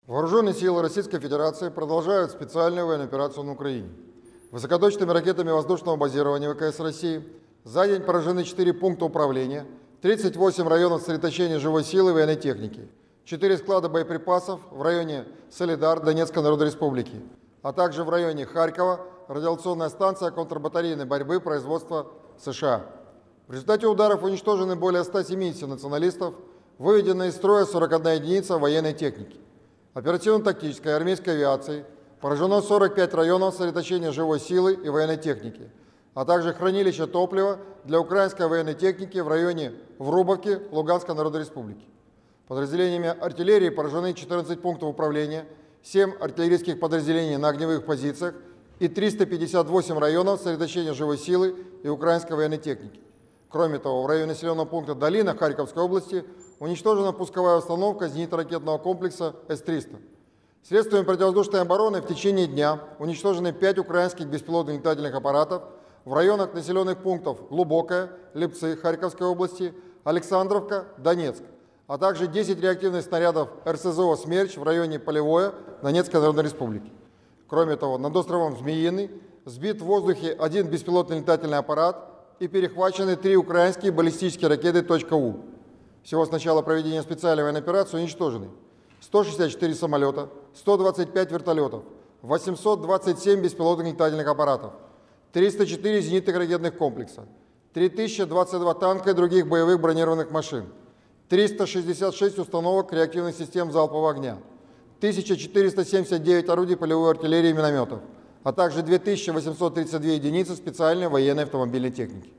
Вооруженные силы Российской Федерации продолжают специальную военную операцию на Украине. Высокоточными ракетами воздушного базирования ВКС России за день поражены 4 пункта управления, 38 районов сосредоточения живой силы и военной техники, 4 склада боеприпасов в районе Солидар Донецкой Народной Республики, а также в районе Харькова радиационная станция контрбатарейной борьбы производства США. В результате ударов уничтожены более 170 националистов, выведена из строя 41 единица военной техники. Оперативно-тактической армейской авиации поражено 45 районов сосредоточения живой силы и военной техники, а также хранилища топлива для украинской военной техники в районе Врубовки Луганской Народной Республики. Подразделениями артиллерии поражены 14 пунктов управления, 7 артиллерийских подразделений на огневых позициях и 358 районов сосредоточения живой силы и украинской военной техники. Кроме того, в районе населенного пункта Долина Харьковской области уничтожена пусковая установка зенитно-ракетного комплекса С-300. Средствами противовоздушной обороны в течение дня уничтожены 5 украинских беспилотных летательных аппаратов в районах населенных пунктов Глубокое, Липцы Харьковской области, Александровка, Донецк, а также 10 реактивных снарядов РСЗО «Смерч» в районе Полевое Донецкой Народной Республики. Кроме того, над островом Змеиный сбит в воздухе 1 беспилотный летательный аппарат и перехвачены 3 украинские баллистические ракеты .У. Всего с начала проведения специальной военной операции уничтожены 164 самолета, 125 вертолетов, 827 беспилотных летательных аппаратов, 304 зенитных ракетных комплекса, 3022 танка и других боевых бронированных машин, 366 установок реактивных систем залпового огня, 1479 орудий полевой артиллерии и минометов, а также 2832 единицы специальной военной автомобильной техники.